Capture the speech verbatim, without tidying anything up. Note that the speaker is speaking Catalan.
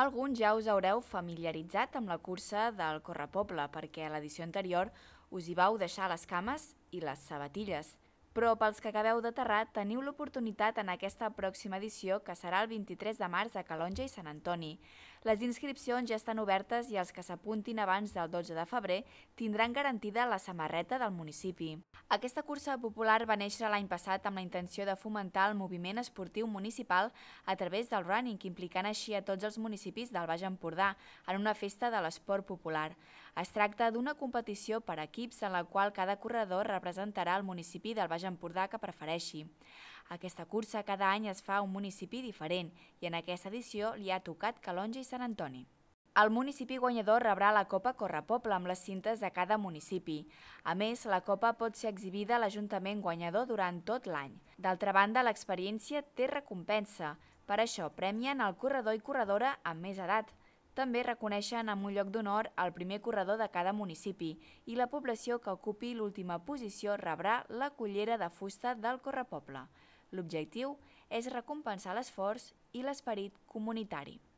Alguns ja us haureu familiaritzat amb la cursa del Correpoble perquè a l'edició anterior us hi vau deixar les cames i les sabatilles. Però pels que acabeu d'aterrar teniu l'oportunitat en aquesta pròxima edició que serà el vint-i-tres de març a Calonge i Sant Antoni. Les inscripcions ja estan obertes i els que s'apuntin abans del dotze de febrer tindran garantida la samarreta del municipi. Aquesta cursa popular va néixer l'any passat amb la intenció de fomentar el moviment esportiu municipal a través del running, implicant així a tots els municipis del Baix Empordà en una festa de l'esport popular. Es tracta d'una competició per equips en la qual cada corredor representarà el municipi del Baix Empordà que prefereixi. Aquesta cursa cada any es fa a un municipi diferent i en aquesta edició li ha tocat Calonge i Sant Antoni. El municipi guanyador rebrà la Copa Correpoble amb les cintes de cada municipi. A més, la Copa pot ser exhibida a l'Ajuntament guanyador durant tot l'any. D'altra banda, l'experiència té recompensa. Per això premien el corredor i corredora amb més edat. També reconeixen amb un lloc d'honor el primer corredor de cada municipi i la població que ocupi l'última posició rebrà la cullera de fusta del Correpoble. L'objectiu és recompensar l'esforç i l'esperit comunitari.